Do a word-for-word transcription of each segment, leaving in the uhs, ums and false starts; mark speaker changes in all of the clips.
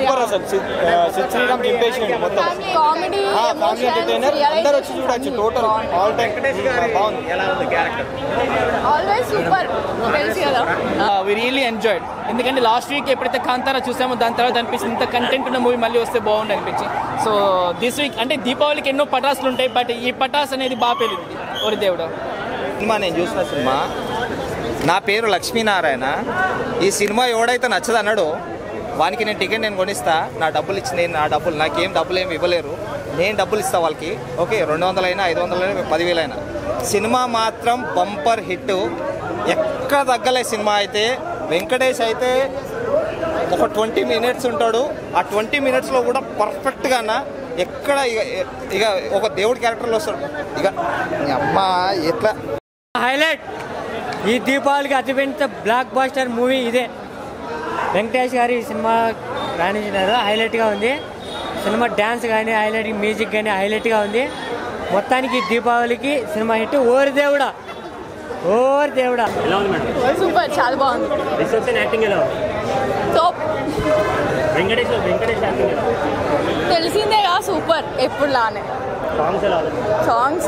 Speaker 1: super అసలు శ్రీరామ్ దింపేసిండు మొత్తం
Speaker 2: comedy
Speaker 1: family entertainer అందరూ వచ్చి చూడొచ్చు టోటల్ ఆల్ టైం బాగుంది ఎలా ఉంది క్యారెక్టర్
Speaker 2: ఆల్వేస్ సూపర్ తెలుసు కదా
Speaker 3: వి రియల్లీ ఎంజాయ్డ్ ఎందుకంటే లాస్ట్ వీక్ ఎప్పుడైతే కాంతారా చూసామో దాని తర్వాత అనిపించింది ఇంత కంటెంట్ ఉన్న మూవీ మళ్ళీ వస్తే బాగుంది అనిపించింది సో దిస్ వీక్ అంటే దీపావళికి ఎన్నో పటాసులు ఉంటాయి బట్ ఈ పటాస్ అనేది బాగా పెరిగింది ఓరి దేవుడా
Speaker 4: సినిమా నేను చూసిన సినిమా నా పేరు లక్ష్మీనారాయణ ఈ సినిమా ఎవడైతే నచ్చదన్నాడో వానికి నేను టికెట్ నేను కొనిస్తా నా డబ్బులు ఇచ్చి నేను నా డబ్బులు నాకేం డబ్బులు ఏమి ఇవ్వలేరు నేను డబ్బులు ఇస్తా వాళ్ళకి ఓకే రెండు వందలైనా ఐదు వందలైనా పదివేలైనా సినిమా మాత్రం బంపర్ హిట్ ఎక్కడ తగ్గలే సినిమా అయితే వెంకటేష్ అయితే ఒక ట్వంటీ మినిట్స్ ఉంటాడు ఆ ట్వంటీ మినిట్స్లో కూడా పర్ఫెక్ట్గా ఎక్కడ ఇక ఇక ఒక దేవుడి క్యారెక్టర్లో వస్తాడు ఇక అమ్మ ఎట్లా
Speaker 5: హైలైట్ ఈ దీపావళికి అతిపెద్ద బ్లాక్ బాస్టర్ మూవీ ఇదే వెంకటేష్ గారు ఈ సినిమా రాణించినారు హైలైట్గా ఉంది సినిమా డ్యాన్స్ కానీ హైలైట్ మ్యూజిక్ కానీ హైలైట్గా ఉంది మొత్తానికి దీపావళికి సినిమా హిట్ ఓరి దేవుడా ఓరి దేవుడా
Speaker 6: ఎలా ఉంది మేడం
Speaker 2: సూపర్ చాలా బాగుంది
Speaker 6: విశ్వక్ సేన్ యాక్టింగ్ ఎలా ఉంది
Speaker 2: టాప్
Speaker 6: వెంకటేష్ వెంకటేష్ యాక్టింగ్ ఎలా
Speaker 2: తెలిసిందేగా సూపర్ ఎప్పుడు లానే
Speaker 6: సాంగ్స్ ఎలా ఉంది
Speaker 2: సాంగ్స్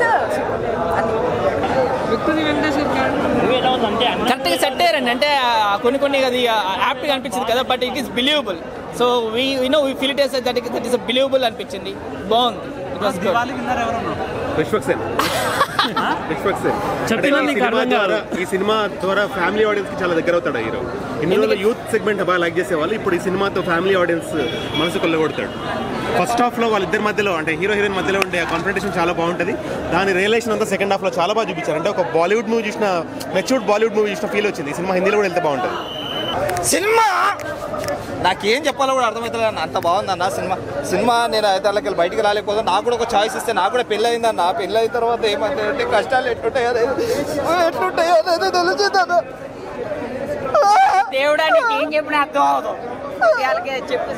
Speaker 6: మూవీ ఎలా ఉంది అంటే
Speaker 3: కరెక్ట్గా సెట్ అయ్యారండి అంటే కొన్ని కొన్ని అది యాప్ట్గా అనిపించింది కదా but it is believable so we you know we feel it yes that that is believable అనిపించింది బాగుంది it was good
Speaker 7: Vishwak Sen Vishwak Sen ఈ సినిమా ద్వారా ఫ్యామిలీ ఆడియన్స్ కి చాలా దగ్గర అవుతాడు హీరో ఇందులో యూత్ సెగ్మెంట్ బాగా లైక్ చేసేవాళ్ళు ఇప్పుడు ఈ సినిమాతో ఫ్యామిలీ ఆడియన్స్ మనసు కొల్లగొడతాడు ఫస్ట్ హాఫ్ లో వాళ్ళిద్దరి మధ్యలో అంటే హీరో హీరోయిన్ మధ్యలో ఉండే కాన్ఫ్రంటేషన్ చాలా బాగుంటుంది దాని రియలైజేషన్ అంతా సెకండ్ హాఫ్ లో చాలా బాగా చూపించారు అంటే ఒక బాలీవుడ్ మూవీ చూసిన మెచ్యూర్డ్ బాలీవుడ్ మూవీ చూసిన ఫీల్ వచ్చింది ఈ సినిమా హిందీలో కూడా వెళ్తే బాగుంటుంది
Speaker 4: సినిమా నాకేం చెప్పాలో కూడా అర్థమవుతుంది అన్న అంత బాగుందన్న సినిమా సినిమా నేను అయితే వాళ్ళకి బయటికి రాలేకపోతే నాకు కూడా ఒక చాయిస్ ఇస్తే నాకు కూడా పెళ్ళి అయిందన్న పెళ్ళి అయిన తర్వాత ఏమంటే కష్టాలు ఎట్లుంటాయో ఎట్లుంటాయో అనేది తెలుస్తుందన్న
Speaker 5: దేవుడానికి ఏం చెప్పిన అర్థం అవుతాం చెప్పేసి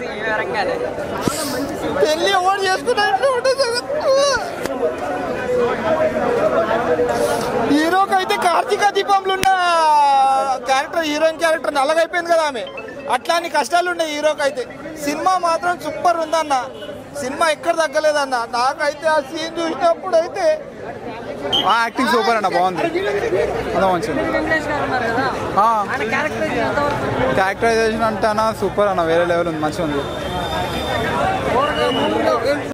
Speaker 4: పెళ్ళి ఓడి చేసుకున్నా హీరోకి అయితే కార్తీక దీపంలో ఉన్న క్యారెక్టర్ హీరోయిన్ క్యారెక్టర్ నల్లగైపోయింది కదా ఆమె అట్లా అన్ని కష్టాలు ఉన్నాయి హీరోకి అయితే సినిమా మాత్రం సూపర్ ఉందన్న సినిమా ఎక్కడ తగ్గలేదన్న నాకైతే ఆ సీన్ చూసినప్పుడు అయితే
Speaker 1: యాక్టింగ్ సూపర్ అన్న బాగుంది అలా మంచిది క్యారెక్టరైజేషన్ అంటే అన్న సూపర్ అన్న వేరే లెవెల్ ఉంది మంచిగా ఉంది